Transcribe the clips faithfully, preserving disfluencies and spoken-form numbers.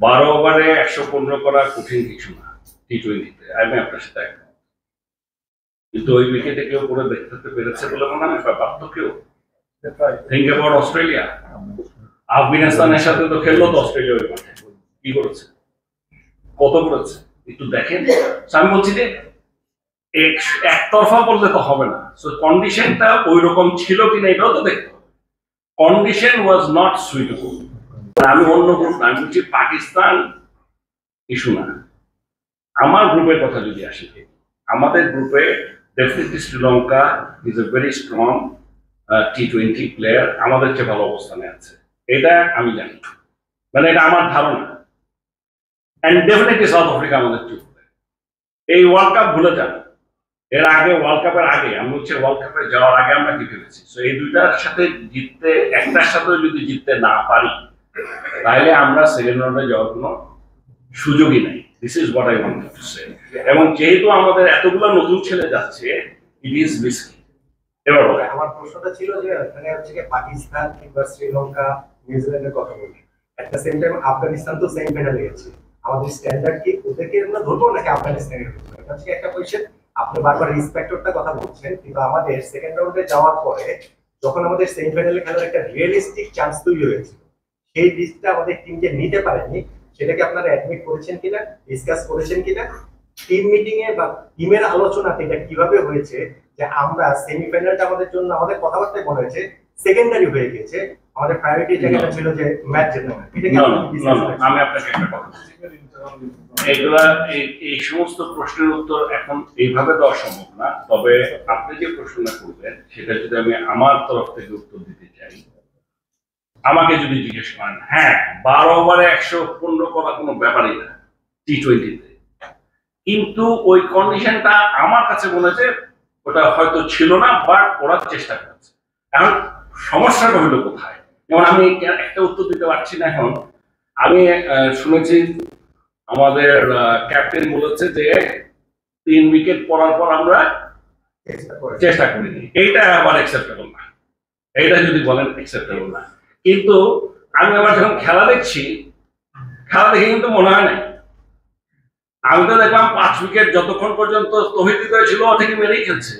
বারো ওভারে একশো পনেরো করা কঠিন কিছু না টি টোয়েন্টিতে, আমি আপনার সাথে একমত। কিন্তু ওই উইকেটে কেউ করে দেখতে পেরেছে বলে মনে হয় পারত কেউ? থিঙ্ক অ্যাবাউট অস্ট্রেলিয়া, আফগানিস্তানের সাথে তো খেললো তো অস্ট্রেলিয়া, ওই মাঠে কি করেছে, কত করেছে একটু দেখেন। আমি বলছি যে একতরফা বললে তো হবে না, কন্ডিশনটা ওই রকম ছিল কিনা এটাও তো দেখতে হবে। Condition was not suitable. আমি অন্য গ্রুপ না, আমি বলছি পাকিস্তান ইস্যু না, আমার গ্রুপের কথা যদি আসি, আমাদের গ্রুপে definitely Sri Lanka is a very strong T twenty player, আমাদের চেয়ে ভালো অবস্থানে আছে, এটা আমি জানি, মানে এটা আমার ধারণা। অ্যান্ড ডেফিনেটলি সাউথ আফ্রিকা আমাদের চুপ। এই ওয়ার্ল্ড কাপ ভুলে যান, এর আগে ওয়ার্ল্ড কাপের আগে আমি হচ্ছে ওয়ার্ল্ড কাপে যাওয়ার আগে আমরা কি ফেলেছি। তো এই দুইটার সাথে জিততে, একটার সাথে যদি জিততে না পারি তাহলে আমরা সেকেন্ড রাউন্ডে যাওয়ার কোনো সুযোগই নাই। This is what I want to say. এবং যেহেতু আমাদের এতগুলো নতুন ছেলে যাচ্ছে, ইট ইজ রিস্কি। এবার বলে আমার প্রশ্নটা ছিল যে এখানে হচ্ছে কি পাকিস্তান কিংবা শ্রীলঙ্কা, নিউজিল্যান্ডের কথা বলি, at the same time Afghanistan তো সেমিফাইনালে গেছে, আমাদের স্ট্যান্ডার্ড কি ওদেরকে আমরা ধরবো নাকি আফগানিস্তানের? এটা হচ্ছে একটা কোয়েশ্চেন। আপনি বারবার রিসপেক্টরটা কথা বলছেন, কিন্তু আমাদের সেকেন্ড রাউন্ডে যাওয়ার পরে যখন আমাদের সেমিফাইনালে খেলার একটা রিয়েলিস্টিক চান্স তৈরি হয়েছিল, সেই রিস্কটা আমাদের টিমকে নিতে পারেনি, সেটাকে আপনারা অ্যাডমিট করেছেন কিনা, ডিসকাস করেছেন কিনা? টিম মিটিং এ বা টিমের আলোচনাতে এটা কিভাবে হয়েছে যে আমরা সেমিফাইনালটা আমাদের জন্য, আমাদের কথাবার্তায় মনে হয়েছে সেকেন্ডারি হয়ে গেছে, আমাদের প্রায়োরিটি জায়গাটা ছিল যে ম্যাচ জেতা। এটা কি আমি আপনাকে একটা কথা বলছি, এগুলা এই সমস্ত প্রশ্নের উত্তর এখন এইভাবে দেওয়া সম্ভব না। তবে আপনি যে প্রশ্নটা করবেন সেটা যদি আমি আমার তরফ থেকে উত্তর দিতে চাই, আমাকে যদি জিজ্ঞেস করেন, হ্যাঁ বারো ওভারে একশো পনেরো করা কোনো ব্যাপারই না টি টোয়েন্টিতে, কিন্তু ওই কন্ডিশনটা আমার কাছে মনে হচ্ছে ওটা হয়তো ছিল না, বাট ওরা চেষ্টা করছে। এখন সমস্যাটা হইলো কোথায়? যেমন আমি একটা উত্তর দিতে পারছি না এখন। আমি শুনেছি আমাদের ক্যাপ্টেন বলেছে যে তিন উইকেট পড়ার পর আমরা চেষ্টা করিনি, এইটা আবার অ্যাকসেপ্টেবল না। এইটা যদি বলেন অ্যাকসেপ্টেবল না, কিন্তু আমি আবার যখন খেলা দেখছি, খেলা দেখে কিন্তু মনে হয় নাই। আমি তো দেখলাম পাঁচ উইকেট যতক্ষণ পর্যন্ত তৌহিদ হৃদয় ছিল থেকে মেরেই খেলছে।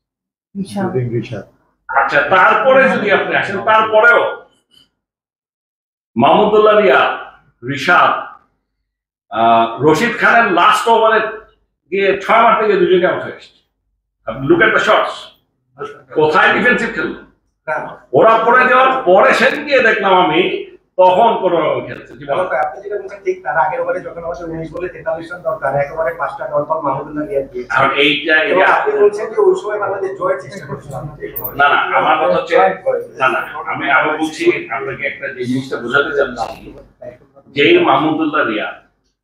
আচ্ছা, তারপরে যদি আপনি আসেন, তারপরেও মাহমুদুল্লাহ রিয়াদ, রিশাদ, রশিদ খানের লাস্ট ওভারে গিয়ে ছয় মার থেকে দুজনকে আউট হয়ে আসছে। লুক এট দ্য শটস, কোথায় ডিফেন্সিভ খেললো ওরা। পড়ে যাওয়ার পরে সেদিন গিয়ে দেখলাম আমি, তখন কোনো খেলছে। আপনি যেটা বলছেন ঠিক, তার আগের ওভারে যখন আমাদের উনিশ বলে তেতাল্লিশ রান দরকার, একেবারে পাঁচটা ডট বল মাহমুদুল্লাহ রিয়াদ দিয়েছে। আর এইটা আপনি বলছেন যে ওই সময় বাংলাদেশ জয়ের চেষ্টা করছিল না। না, আমার কথা হচ্ছে না না আমি আমি বলছি আপনাকে একটা যে জিনিসটা বোঝাতে চাচ্ছি, যেই মাহমুদুল্লাহ রিয়াদ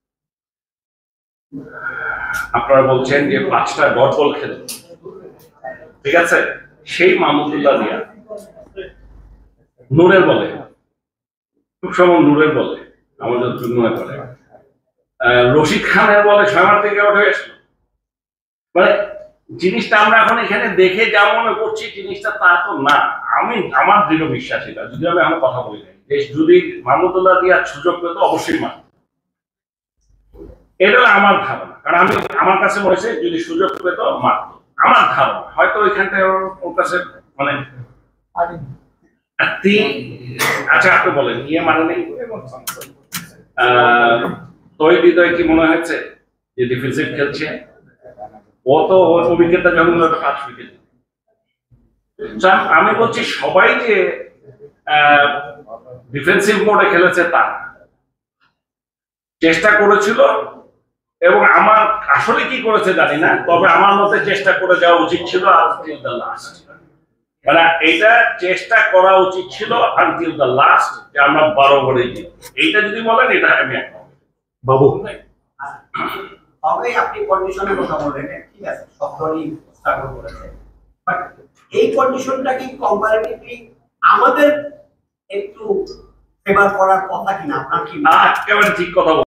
আপনারা বলছেন যে পাঁচটা ডট বল খেলে, ঠিক আছে, সেই মাহমুদুল্লাহ রিয়াদ নূরের বলে, খুব সময় নূরের বলে আমাদের মনে করে রশিদ খানের বলে ছয় মার থেকে আউট হয়ে আসলো। মানে জিনিসটা আমরা এখন এখানে দেখে যা মনে করছি জিনিসটা তা তো না। আমি আমার দৃঢ় বিশ্বাস, এটা যদি আমি এখন কথা বলি যে যদি মাহমুদুল্লাহ রিয়াদ সুযোগ পেত অবশ্যই মারত, এটা আমার ধারণা। কারণ আমি, আমার কাছে মনে হয়েছে যদি সুযোগ পেত মারত, আমার ধারণা। হয়তো ওইখানটায় ওর কাছে মানে আচ্ছা আপনি বলেন ইয়ে মানে নেই। তৌহিদ হৃদয় কি মনে হয়েছে যে ডিফেন্সিভ খেলছে? ও তো উইকেটটা যখন পাঁচ উইকেট। আমি বলছি সবাই যে ডিফেন্সিভ মোডে খেলেছে তা চেষ্টা করেছিল, এবং আমার আসলে কি করেছে জানি না, তবে আমার মতে চেষ্টা করে যাওয়া উচিত ছিল আনটিল দ্য লাস্ট। মানে এইটা চেষ্টা করা উচিত ছিল আনটিল দ্য লাস্ট, যে আমরা বারো ওভারে জিতব। এইটা যদি বলেন এটা আমি একমত। বাবু আপনি কন্ডিশনের কথা বলেন, ঠিক আছে, সব দলই স্ট্রাগল করেছে, বাট এই কন্ডিশনটা কি কম্পারেটিভলি আমাদের একটু ফেভার করার কথা কিনা? আপনার কি? একেবারে ঠিক কথা।